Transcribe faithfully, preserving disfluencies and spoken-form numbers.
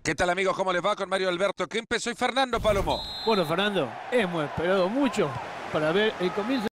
¿Qué tal, amigos? ¿Cómo les va? Con Mario Alberto Kempes. Soy Fernando Palomo. Bueno, Fernando, hemos esperado mucho para ver el comienzo